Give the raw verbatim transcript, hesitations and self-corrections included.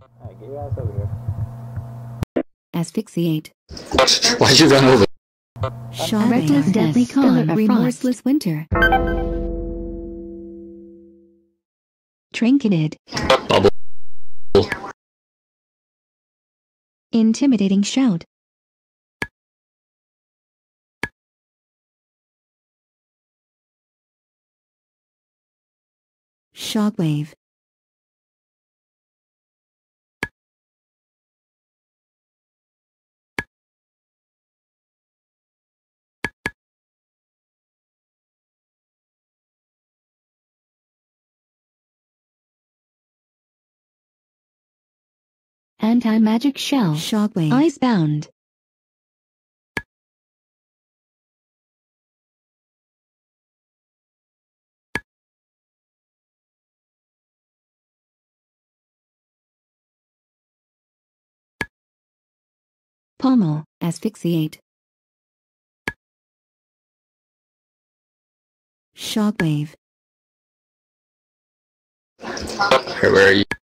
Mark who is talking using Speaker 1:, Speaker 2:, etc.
Speaker 1: Alright, get your ass over here.
Speaker 2: Asphyxiate.
Speaker 3: Why'd you run over?
Speaker 2: Shock
Speaker 4: Reckless
Speaker 2: wave.
Speaker 4: deadly con of
Speaker 2: Remorseless winter. Trinketed.
Speaker 3: Bubble.
Speaker 2: Intimidating shout. Shockwave.
Speaker 4: Anti-magic shell.
Speaker 2: Shockwave. Icebound. Pommel. Asphyxiate. Shockwave.
Speaker 3: Where are you?